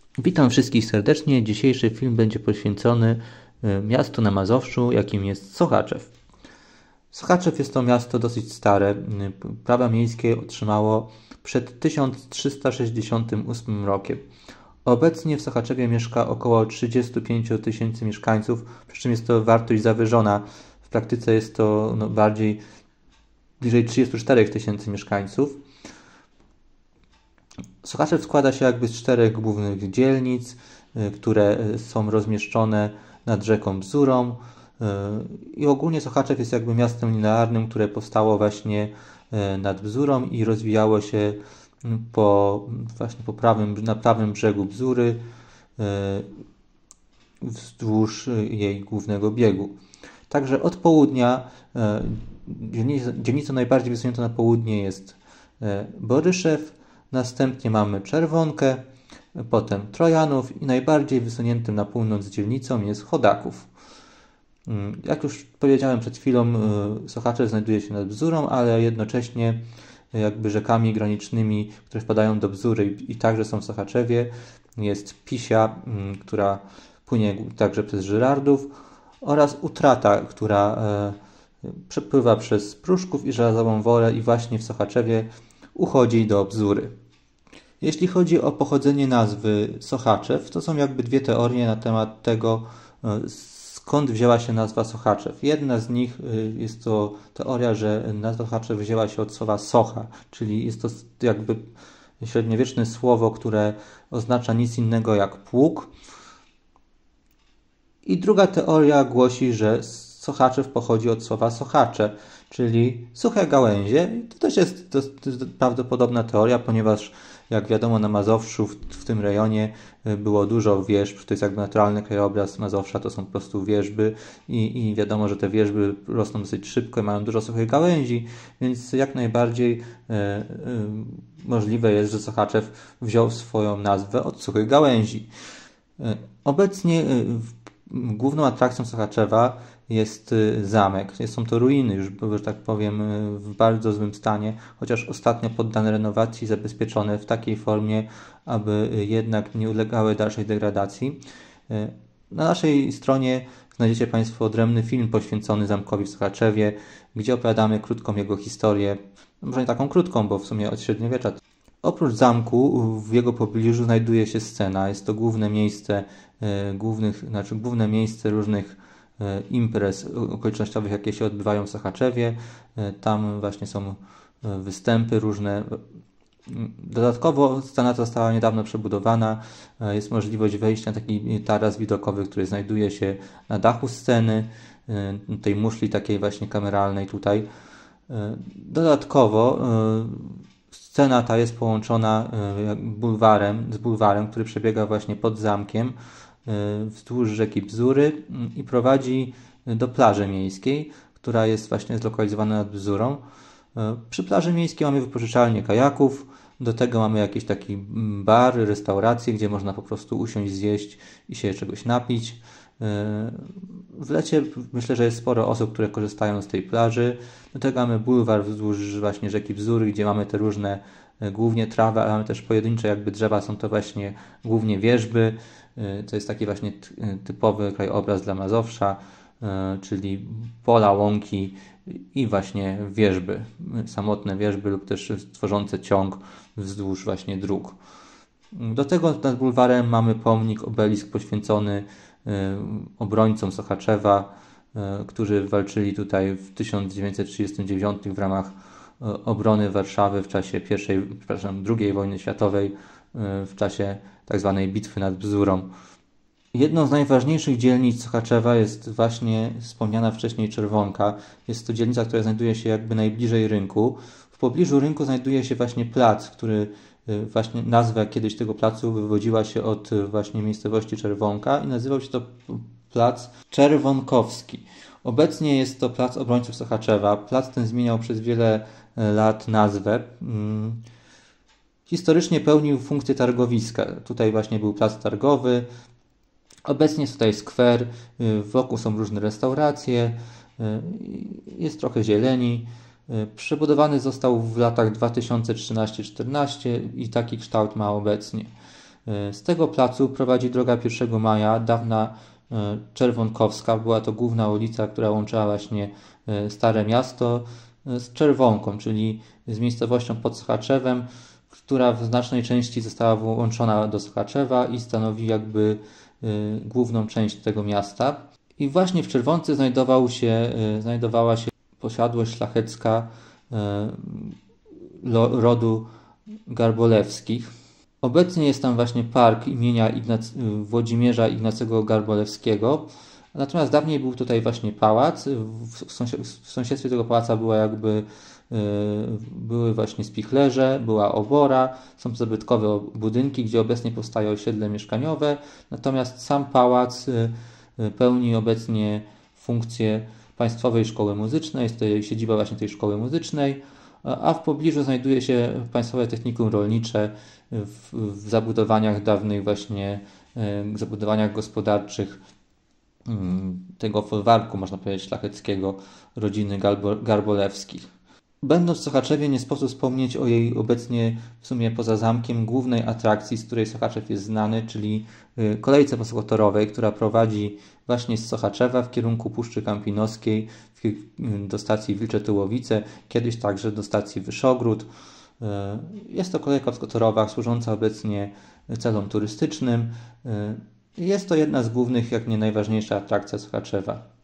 Witam wszystkich serdecznie. Dzisiejszy film będzie poświęcony miastu na Mazowszu, jakim jest Sochaczew. Sochaczew jest to miasto dosyć stare. Prawa miejskie otrzymało przed 1368 rokiem. Obecnie w Sochaczewie mieszka około 35 tysięcy mieszkańców, przy czym jest to wartość zawyżona. W praktyce jest to bardziej bliżej 34 tysięcy mieszkańców. Sochaczew składa się jakby z 4 głównych dzielnic, które są rozmieszczone nad rzeką Bzurą. I ogólnie Sochaczew jest jakby miastem linearnym, które powstało właśnie nad Bzurą i rozwijało się na prawym brzegu Bzury wzdłuż jej głównego biegu. Także od południa dzielnicą najbardziej wysuniętą na południe jest Boryszew, następnie mamy Czerwonkę, potem Trojanów i najbardziej wysuniętym na północ dzielnicą jest Chodaków. Jak już powiedziałem przed chwilą, Sochaczew znajduje się nad Bzurą, ale jednocześnie jakby rzekami granicznymi, które wpadają do Bzury i także są w Sochaczewie, jest Pisia, która płynie także przez Żyrardów, oraz Utrata, która przepływa przez Pruszków i Żelazową Wolę i właśnie w Sochaczewie uchodzi do Bzury. Jeśli chodzi o pochodzenie nazwy Sochaczew, to są jakby dwie teorie na temat tego, skąd wzięła się nazwa Sochaczew. Jedna z nich jest to teoria, że nazwa Sochaczew wzięła się od słowa socha, czyli jest to jakby średniowieczne słowo, które oznacza nic innego jak pług. I druga teoria głosi, że Sochaczew pochodzi od słowa sochacze, czyli suche gałęzie. To też jest prawdopodobna teoria, ponieważ jak wiadomo na Mazowszu, w tym rejonie było dużo wierzb, to jest jakby naturalny krajobraz Mazowsza, to są po prostu wierzby i wiadomo, że te wierzby rosną dosyć szybko i mają dużo suchych gałęzi, więc jak najbardziej możliwe jest, że Sochaczew wziął swoją nazwę od suchych gałęzi. Obecnie główną atrakcją Sochaczewa jest zamek. Są to ruiny już, że tak powiem, w bardzo złym stanie, chociaż ostatnio poddane renowacji, zabezpieczone w takiej formie, aby jednak nie ulegały dalszej degradacji. Na naszej stronie znajdziecie Państwo odrębny film poświęcony zamkowi w Sochaczewie, gdzie opowiadamy krótką jego historię, może nie taką krótką, bo w sumie od średniowiecza. Oprócz zamku w jego pobliżu znajduje się scena. Jest to główne miejsce różnych imprez okolicznościowych, jakie się odbywają w Sochaczewie. Tam właśnie są występy różne. Dodatkowo scena została niedawno przebudowana. Jest możliwość wejścia na taki taras widokowy, który znajduje się na dachu sceny, tej muszli takiej właśnie kameralnej tutaj. Dodatkowo scena ta jest połączona z bulwarem, który przebiega właśnie pod zamkiem wzdłuż rzeki Bzury i prowadzi do plaży miejskiej, która jest właśnie zlokalizowana nad Bzurą. Przy plaży miejskiej mamy wypożyczalnię kajaków, do tego mamy jakiś taki bar, restaurację, gdzie można po prostu usiąść, zjeść i się czegoś napić. W lecie myślę, że jest sporo osób, które korzystają z tej plaży. Do tego mamy bulwar wzdłuż właśnie rzeki Bzury, gdzie mamy te różne głównie trawy, ale mamy też pojedyncze jakby drzewa, są to właśnie głównie wierzby. To jest taki właśnie typowy krajobraz dla Mazowsza, czyli pola, łąki i właśnie wierzby, samotne wierzby lub też tworzące ciąg wzdłuż właśnie dróg. Do tego nad bulwarem mamy pomnik, obelisk poświęcony obrońcom Sochaczewa, którzy walczyli tutaj w 1939 w ramach obrony Warszawy w czasie II wojny światowej, w czasie tzw. bitwy nad Bzurą. Jedną z najważniejszych dzielnic Sochaczewa jest właśnie wspomniana wcześniej Czerwonka. Jest to dzielnica, która znajduje się jakby najbliżej rynku. W pobliżu rynku znajduje się właśnie plac, który właśnie nazwa kiedyś tego placu wywodziła się od właśnie miejscowości Czerwonka i nazywał się to plac Czerwonkowski. Obecnie jest to plac obrońców Sochaczewa. Plac ten zmieniał przez wiele lat nazwę. Historycznie pełnił funkcję targowiska. Tutaj właśnie był plac targowy. Obecnie jest tutaj skwer, wokół są różne restauracje, jest trochę zieleni. Przebudowany został w latach 2013-14 i taki kształt ma obecnie. Z tego placu prowadzi droga 1 Maja, dawna Czerwonkowska. Była to główna ulica, która łączyła właśnie Stare Miasto z Czerwonką, czyli z miejscowością pod Sochaczewem, która w znacznej części została włączona do Sochaczewa i stanowi jakby główną część tego miasta. I właśnie w Czerwonce znajdowała się posiadłość szlachecka rodu Garbolewskich. Obecnie jest tam właśnie park imienia Włodzimierza Ignacego Garbolewskiego, natomiast dawniej był tutaj właśnie pałac. W sąsiedztwie tego pałaca były właśnie spichlerze, była obora, są zabytkowe budynki, gdzie obecnie powstaje osiedle mieszkaniowe, natomiast sam pałac pełni obecnie funkcję Państwowej Szkoły Muzycznej, jest to siedziba właśnie tej Szkoły Muzycznej, a w pobliżu znajduje się Państwowe Technikum Rolnicze w zabudowaniach dawnych właśnie, zabudowaniach gospodarczych tego folwarku, można powiedzieć, szlacheckiego rodziny Garbolewskich. Będąc w Sochaczewie, nie sposób wspomnieć o jej obecnie w sumie poza zamkiem głównej atrakcji, z której Sochaczew jest znany, czyli kolejce wysokotorowej, która prowadzi właśnie z Sochaczewa w kierunku Puszczy Kampinoskiej do stacji Wilcze Tyłowice, kiedyś także do stacji Wyszogród. Jest to kolejka wysokotorowa służąca obecnie celom turystycznym. Jest to jedna z głównych, jak nie najważniejsza atrakcja Sochaczewa.